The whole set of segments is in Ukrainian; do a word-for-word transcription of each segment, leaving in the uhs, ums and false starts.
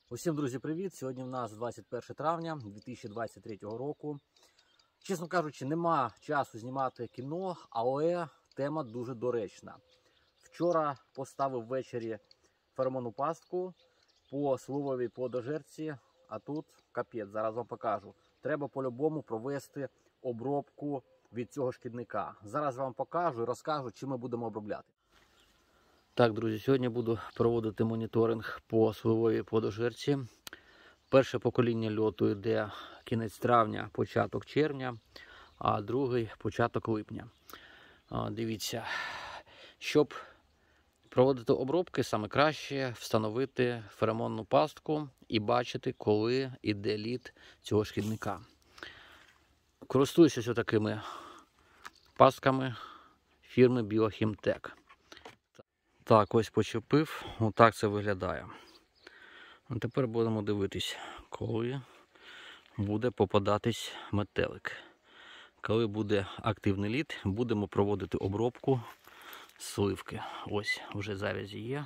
Усім, друзі, привіт! Сьогодні в нас двадцять перше травня дві тисячі двадцять третього року. Чесно кажучи, нема часу знімати кіно, але тема дуже доречна. Вчора поставив ввечері феромонну пастку по сливовій плодожерці, а тут капець, зараз вам покажу. Треба по-любому провести обробку від цього шкідника. Зараз вам покажу і розкажу, чим ми будемо обробляти. Так, друзі, сьогодні буду проводити моніторинг по сливовій плодожерці. Перше покоління льоту йде кінець травня, початок червня, а другий початок липня. Дивіться, щоб проводити обробки, саме краще встановити феромонну пастку і бачити, коли йде лід цього шкідника. Користуюся ось такими пастками фірми Біохімтек. Так, ось почепив, отак це виглядає. А тепер будемо дивитись, коли буде попадатись метелик. Коли буде активний лід, будемо проводити обробку сливки. Ось, вже завязі є.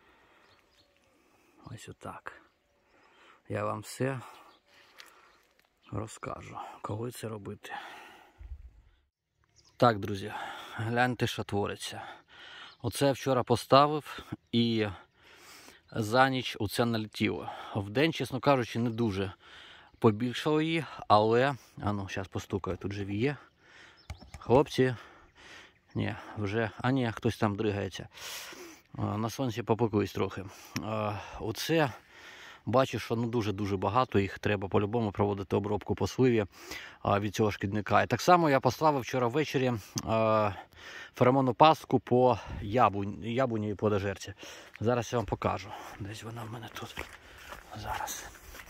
Ось отак. Я вам все розкажу, коли це робити. Так, друзі, гляньте, що твориться. Оце я вчора поставив і за ніч оце налетіло. Вдень, чесно кажучи, не дуже побільшало її, але... А ну, зараз постукаю, тут живі є. Хлопці, ні, вже, а ні, хтось там дригається. На сонці попекусь трохи. Оце, бачу, що ну дуже-дуже багато їх, треба по-любому проводити обробку по сливі від цього шкідника. І так само я поставив вчора ввечері феромонну пастку по яблуні, яблуні і плодожерці. Зараз я вам покажу. Десь вона в мене тут. Зараз.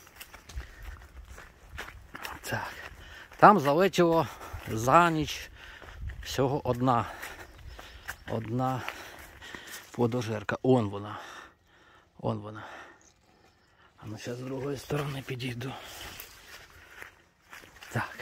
Так. Там залетіло за ніч всього одна. Одна плодожерка. Он вона. Он вона. А ну зараз з другої сторони підійду. Так.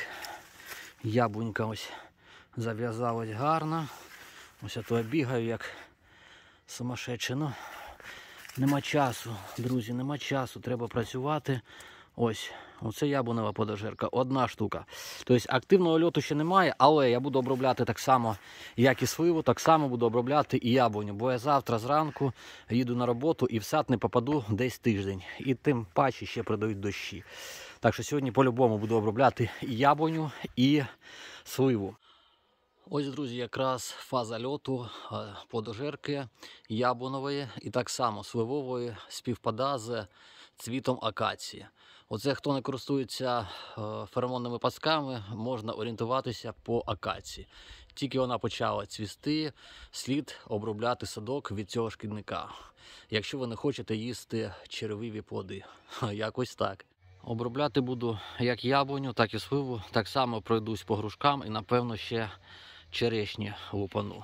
Яблунька ось зав'язалась гарно. Ось я то бігаю як сумасшедший. Ну, нема часу, друзі, нема часу. Треба працювати. Ось, оце яблунева плодожерка. Одна штука. Тобто активного льоту ще немає, але я буду обробляти так само, як і сливу, так само буду обробляти і яблуню. Бо я завтра зранку їду на роботу і в сад не попаду десь тиждень. І тим паче ще придають дощі. Так що сьогодні по-любому буду обробляти і яблуню, і сливу. Ось, друзі, якраз фаза льоту плодожерки яблунової і так само сливової співпада з цвітом акації. Оце, хто не користується феромонними пастками, можна орієнтуватися по акації. Тільки вона почала цвісти, слід обробляти садок від цього шкідника. Якщо ви не хочете їсти червиві плоди. Якось так. Обробляти буду як яблуню, так і сливу. Так само пройдусь по грушкам і, напевно, ще черешні лупану.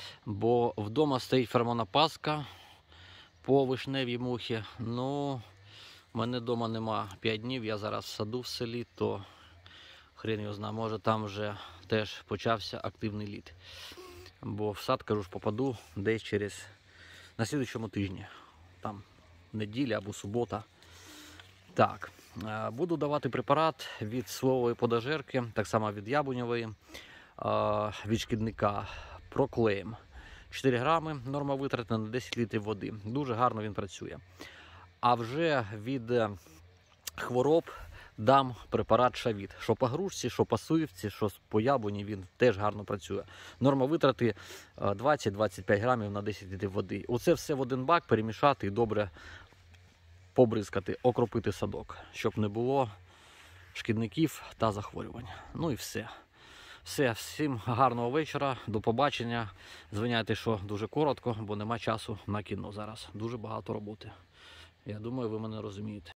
Бо вдома стоїть феромонна пастка по вишневій мухі. Ну, в мене вдома нема п'ять днів, я зараз в саду в селі, то хрен його знає, може там вже теж почався активний лід. Бо в сад, кажу ж, попаду десь через, на слідуючому тижні, там неділя або субота. Так, буду давати препарат від сливової плодожерки, так само від яблуньової, від шкідника Проклейм. чотири грами, норма витрати на десять літрів води. Дуже гарно він працює. А вже від хвороб дам препарат Шавіт. Що по грушці, що по сливці, що по яблуні, він теж гарно працює. Норма витрати двадцять-двадцять п'ять грамів на десять літрів води. Оце все в один бак перемішати і добре побризкати, окропити садок, щоб не було шкідників та захворювань. Ну і все. Все, всім гарного вечора, до побачення. Звиняйте, що дуже коротко, бо нема часу на кіно зараз. Дуже багато роботи. Я думаю, ви мене розумієте.